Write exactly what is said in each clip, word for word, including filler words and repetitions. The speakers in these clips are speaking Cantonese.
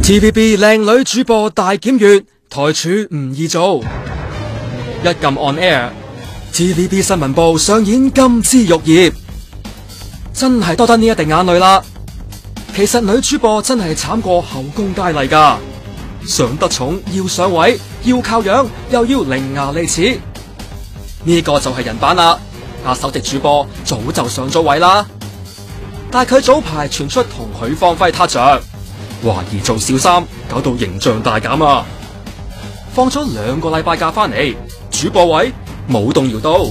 T V B 靚女主播大檢閱，台柱唔易做。一撳 on air，T V B 新聞部上演金枝玉葉，真係多得呢一滴眼淚啦。其實女主播真係慘過後宮佳麗噶，上得寵要上位，要靠樣又要伶牙俐齒，呢、這個就係人版啦。阿首席主播早就上咗位啦，但係佢早排傳出同許芳輝撻着，懷疑做小三，搞到形象大減啊！放咗兩個禮拜假翻嚟，主播位冇動搖到。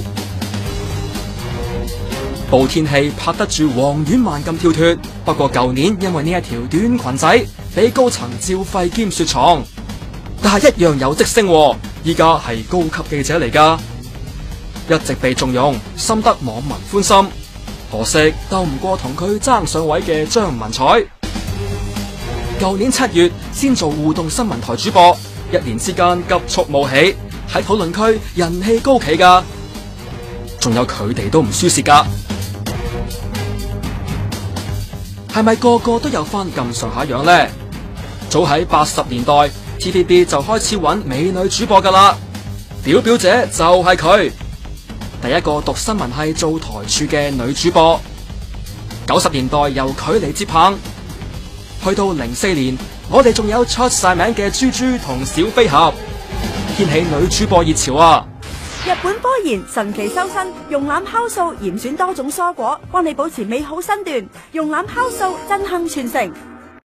部天氣拍得住黃婉曼咁跳脫，不過舊年因為呢一條短裙仔俾高層照肺兼雪藏，但係一樣有職升，依家係高級記者嚟噶，一直被重用，深得網民歡心。可惜鬥唔過同佢爭上位嘅張文彩。舊年七月先做互動新聞台主播，一年之間急速冒起，喺討論區人氣高企噶，仲有佢哋都唔輸蝕噶。係咪個個都有翻咁上下樣呢？早喺八十年代 T V B 就開始揾美女主播噶啦，表表姐就係佢，第一個讀新聞系做台柱嘅女主播。九十年代由佢嚟接棒，去到零四年，我哋仲有出晒名嘅豬豬同小飛俠，掀起女主播熱潮啊！ 日本科研神奇修身，用攬酵素嚴選多種蔬果，幫你保持美好身段。用攬酵素震撼全城。